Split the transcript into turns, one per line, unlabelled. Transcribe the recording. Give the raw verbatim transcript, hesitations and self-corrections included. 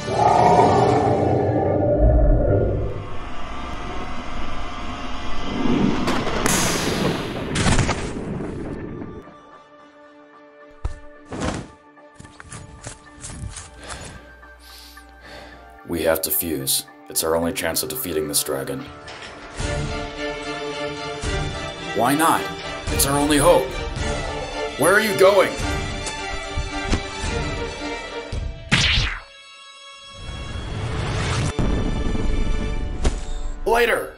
We have to fuse. It's our only chance of defeating this dragon. Why not? It's our only hope. Where are you going? Later!